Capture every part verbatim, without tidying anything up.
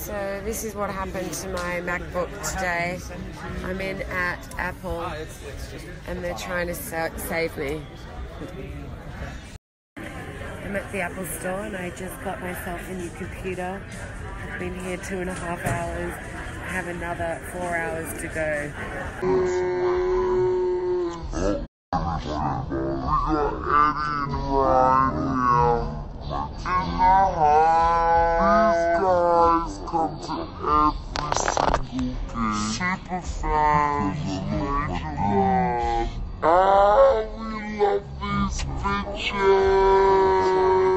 So this is what happened to my MacBook today. I'm in at Apple and they're trying to sa save me. I'm at the Apple store and I just got myself a new computer. I've been here two and a half hours. I have another four hours to go. Come to every single game. Super fans, make it love. Ah, we love these bitches.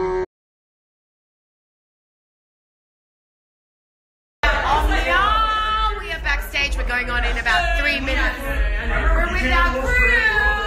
Oh, we are backstage. We're going on in about three minutes. We're with our crew.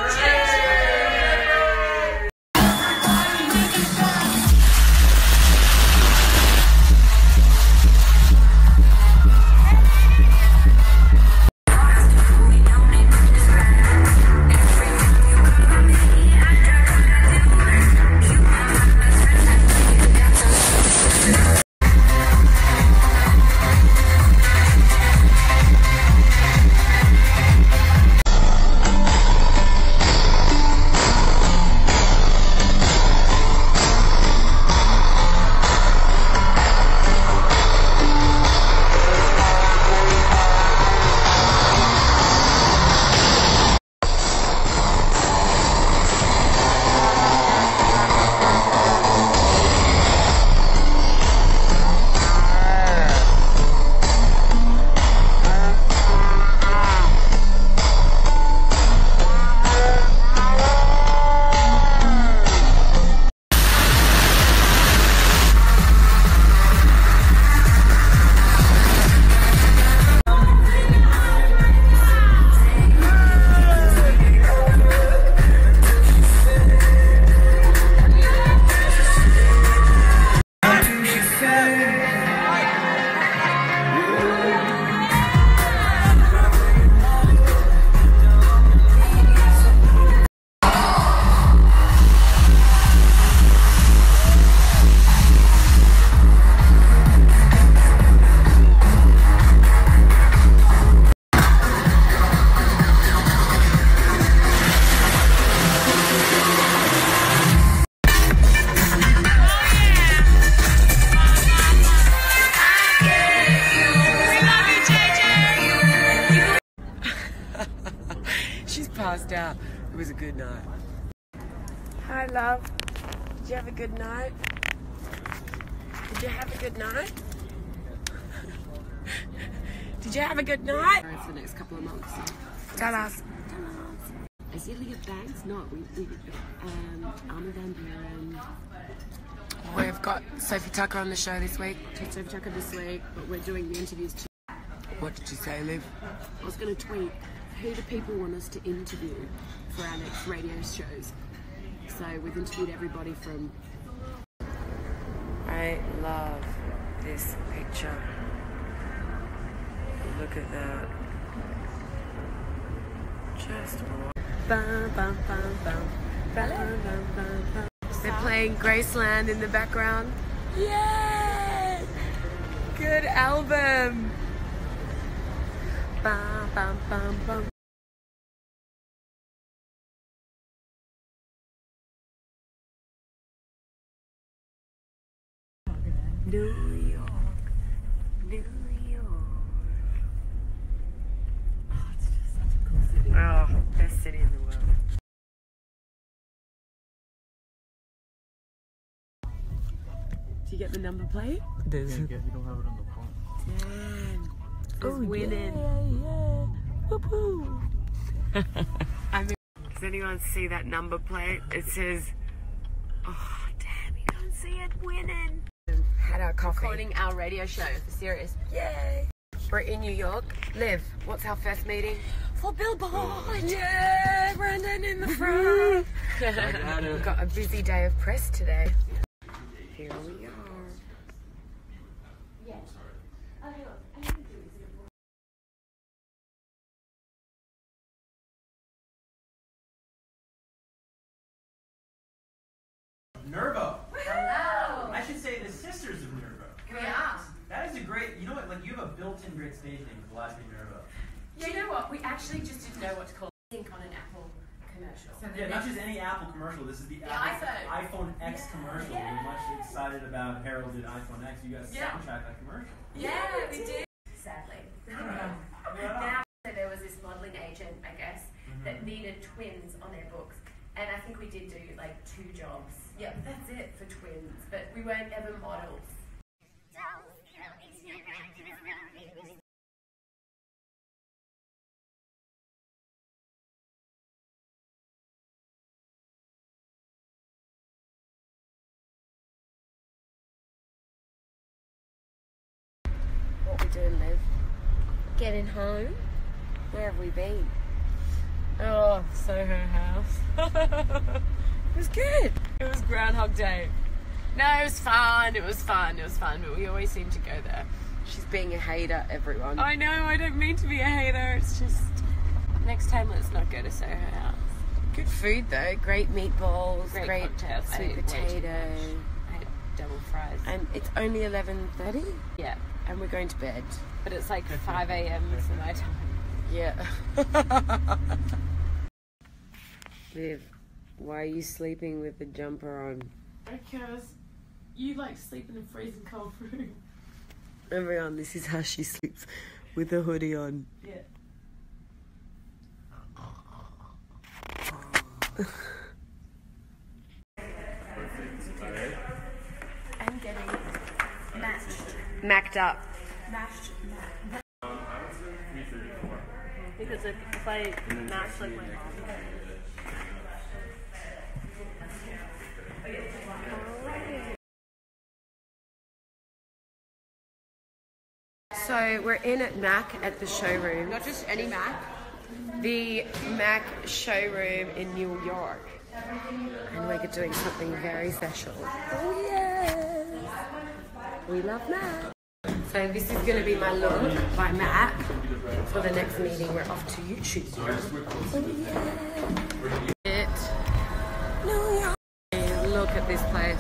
Passed out. It was a good night. Hi, love. Did you have a good night? Did you have a good night? Did you have a good night? For the next couple of months. Tell us. Azealia Banks? No, we, we um, Armin van Buuren. We've got Sophie Tucker on the show this week. Sophie Tucker this week, but we're doing the interviews too. What did you say, Liv? I was going to tweet, who do people want us to interview for our next radio shows? So we've interviewed everybody from... I love this picture. Look at that. Just bum, bum, bum, bum, bum, bum, bum, bum. They're playing Graceland in the background. Yay! Good album. Bum, bum, bum, bum. New York, New York. Oh, it's just such a cool city. Oh, best city in the world. Do you get the number plate? Does You don't have it on the phone. Damn. Oh, winning. Yeah, yeah. Woo-hoo. I mean, does anyone see that number plate? It says, oh, damn, you don't see it, winning. Had our coffee. Recording our radio show for Sirius. Yay. We're in New York. Liv, what's our first meeting? For Billboard. Yeah, Brandon in the front. We've got a busy day of press today. Here we are. Nervo. Hello. I should say the Sisters of Nervo. Yeah. That is a great, you know what? have a built-in great stage name for the last thing you're about? You know what? We actually just didn't know what to call it. Think on an Apple commercial. So Yeah, not just any Apple commercial. This is the, The Apple, iPhone. iPhone X Yeah. commercial. Yeah. We're much excited about heralded iPhone X. You guys Yeah. soundtrack that commercial. Yeah, we did. Sadly. Yeah. Now there was this modelling agent, I guess, Mhm. that needed twins on their books. And I think we did do like two jobs. Yep, that's it for twins. But we weren't ever models. What we doing, Liv? Getting home? Where have we been? Oh, Soho House. It was good. It was Groundhog Day. No, it was fun. It was fun. It was fun. But we always seem to go there. She's being a hater, everyone. I know. I don't mean to be a hater. It's just next time, let's not go to Soho House. Good food though. Great meatballs. Great Great, cocktails. I sweet ate way too potato. I had double fries. And it's only eleven thirty, Yeah, and we're going to bed. but it's like five a.m. for my time. Yeah. Liv, why are you sleeping with the jumper on? Because you like sleeping in freezing cold room. Everyone, this is how she sleeps, with a hoodie on. Yeah. I'm getting mashed. Macked up. Mashed. Because if, if I mash like my mom. So we're in at Mac at the showroom. Not just any Mac. The Mac showroom in New York. And we're doing something very special. Oh yes! We love Mac. So this is going to be my look by Mac. For the next meeting, we're off to YouTube. Oh yeah! It. New York. Look at this place.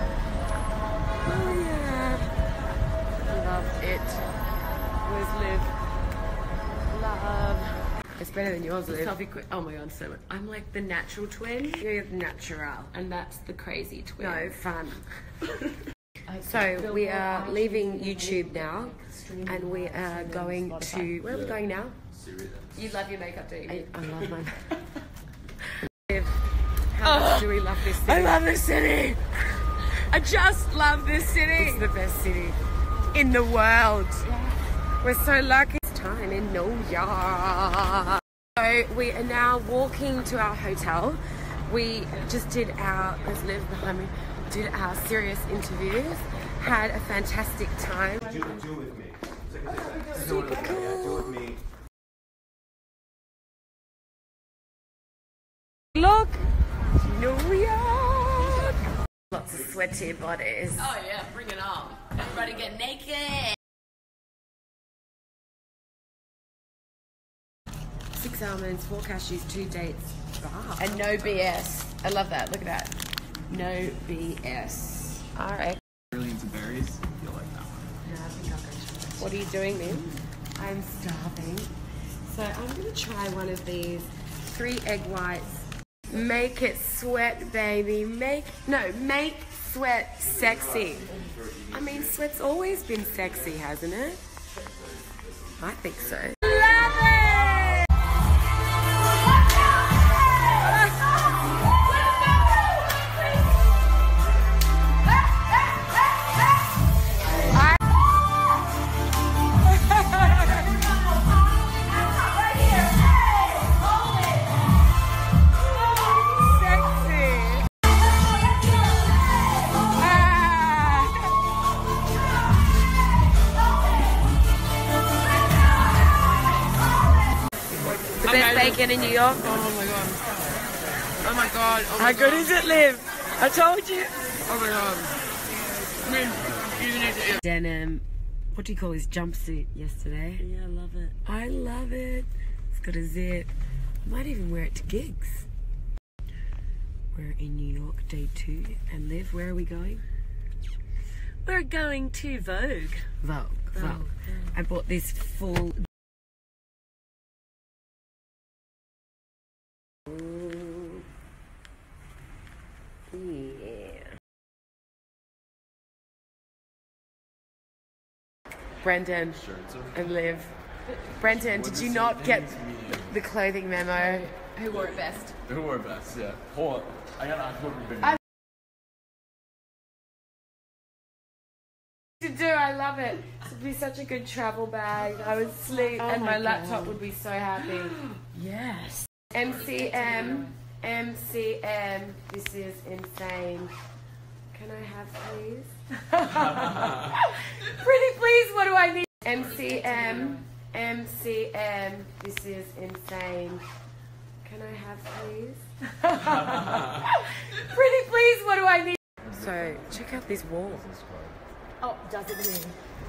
Oh yeah! Love it. Where's Liv? Love. It's better than yours, Liv. Selfie quick. Oh my god, so much. I'm like the natural twin, You're natural. and that's the crazy twin. No, fun. So we are leaving YouTube now, and we are going to, where are we going now? You love your makeup, don't I, you? I love mine. How much do we love this city? I love this city. I just love this city. It's the best city in the world. We're so lucky. It's time in New York. So we are now walking to our hotel. We just did our, let's live behind me, did our serious interviews. Had a fantastic time. Do, do it with me. Super cool. Yeah, do it with me. Look, New York. Lots of sweaty bodies. Oh yeah, bring it on. Everybody get naked. Six almonds, four cashews, two dates. Wow. And no B S. I love that. Look at that. No B S. All right. Really into berries? You'll like that one. No, I think I'll go try it. What are you doing then? I'm starving. So I'm going to try one of these three egg whites. Make it sweat, baby. Make, no, make sweat sexy. I mean, sweat's always been sexy, hasn't it? I think so. The best bacon in New York. Oh my god. Oh my god. Oh my How good is it, Liv? I told you. Oh my god. I mean, you need to eat. Denim. What do you call his jumpsuit yesterday? Yeah, I love it. I love it. It's got a zip. I might even wear it to gigs. We're in New York, day two. And Liv, where are we going? We're going to Vogue. Vogue, Vogue. I bought this full. Yeah. Brendan and Liv. Brendan, did you not get the clothing memo? Who wore it best? Who wore it best? Yeah. Hold on. I gotta ask what we've been. I- To do, I love it. It would be such a good travel bag. I would sleep Oh and my my laptop God. would be so happy. Yes. M C M, M C M, this is insane. Can I have please? Pretty please, what do I need? M C M, M C M, this is insane. Can I have please? Pretty please, what do I need? So, check out this wall. Oh, doesn't mean.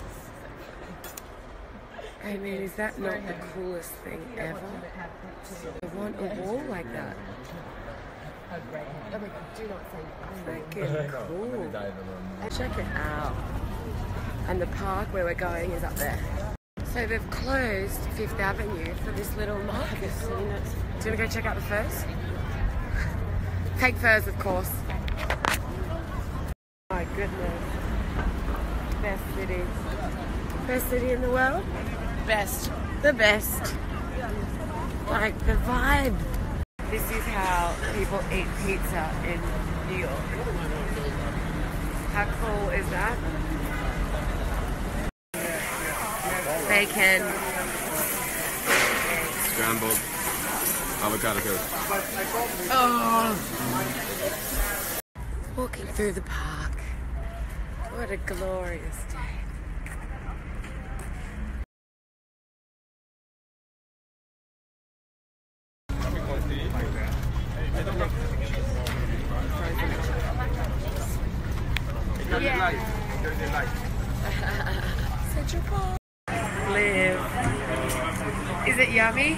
Hey man, is that not the coolest thing ever? I want a wall like that. Oh my God, do not say Freaking cool. Check it out. And the park where we're going is up there. So they've closed Fifth Avenue for this little market. Do you want to go check out the furs? Fake furs, of course. My goodness. Best city. Best city in the world? Best. The best. Like the vibe. This is how people eat pizza in New York. How cool is that? Bacon. Scrambled avocado toast. Oh. Walking through the park. What a glorious day. Yeah. Central Park. Live. Is it yummy?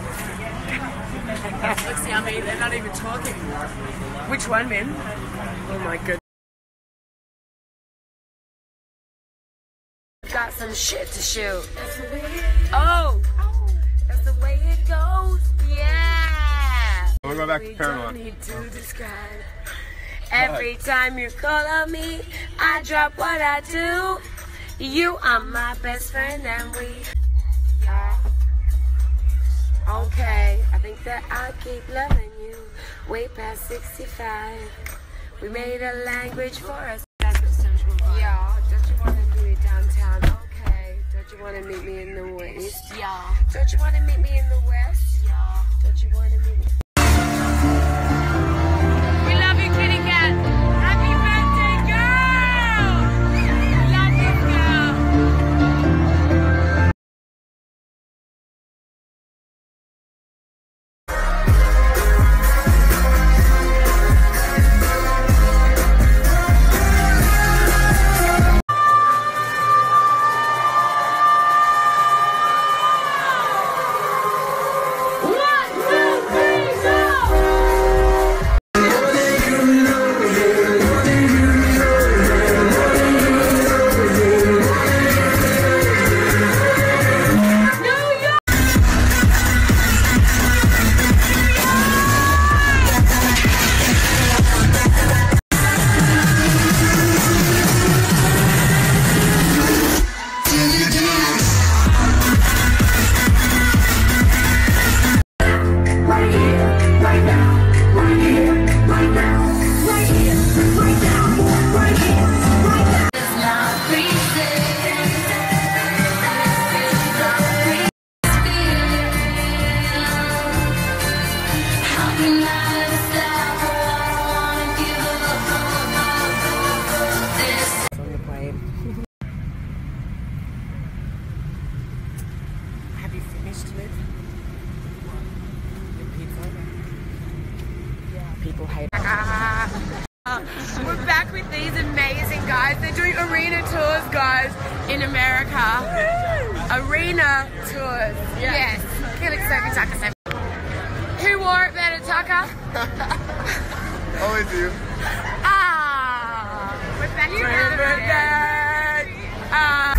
Looks yummy. They're not even talking. Which one, Min? Oh my goodness. Got some shit to shoot. That's the way it Oh! That's the way it goes. Yeah! We'll go back to We Paramount. don't need to describe. Every time you call on me, I drop what I do. You are my best friend and we are okay. I think that I'll keep loving you way past sixty-five. We made a language for us. Yeah, don't you want to do it downtown? Okay. Don't you want to meet me in the west? Yeah. Don't you want to meet me in the west? Yeah. Don't you want to meet me? We love you, kitty cat. Happy birthday, girl! Love you, girl. On the plane. Have you finished, Liv? Your pizza? Yeah. People hate it. We're back with these amazing guys. They're doing arena tours, guys, in America. Arena tours. Yes. Who wore it better, Tucker? Always you. Ah, we're back. Happy birthday! Uh,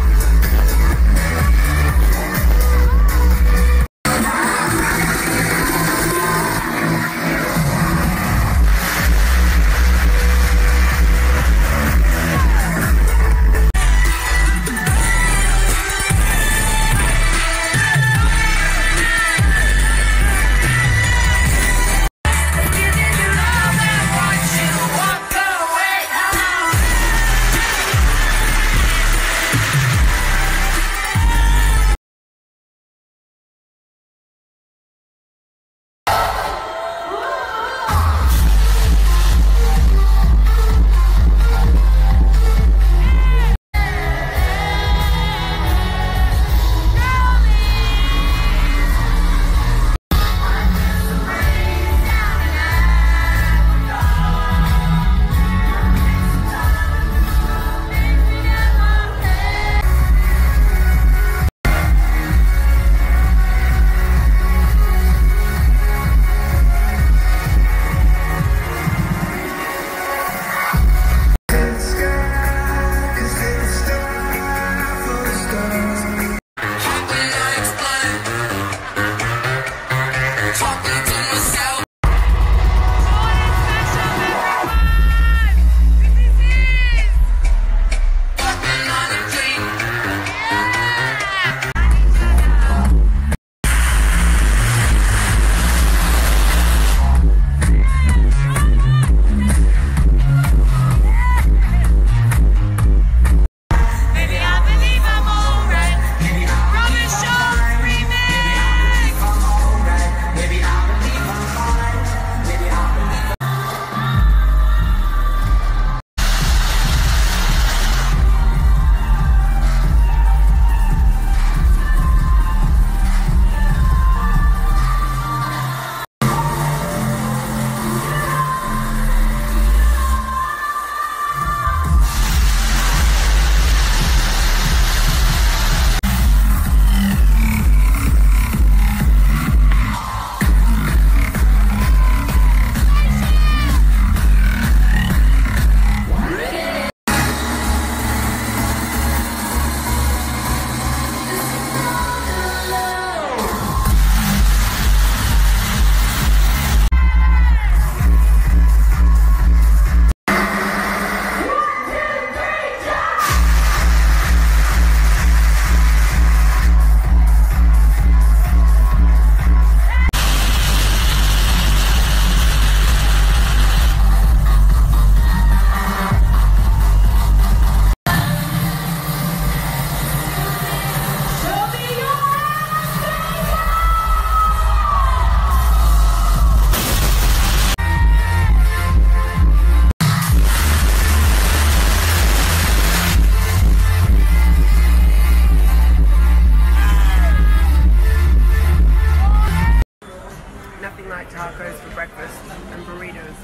tacos for breakfast and burritos.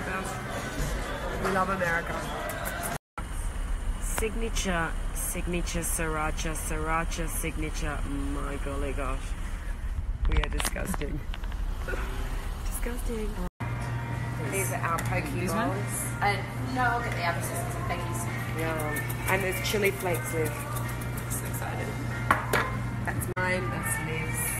We love America. Signature, signature sriracha, sriracha signature. My golly gosh. We are disgusting. Disgusting. These are our poke bowls. Uh, no, I'll get the apple sauce and Becky's. Yeah. And there's chili flakes left. So excited. That's mine, that's Liv's.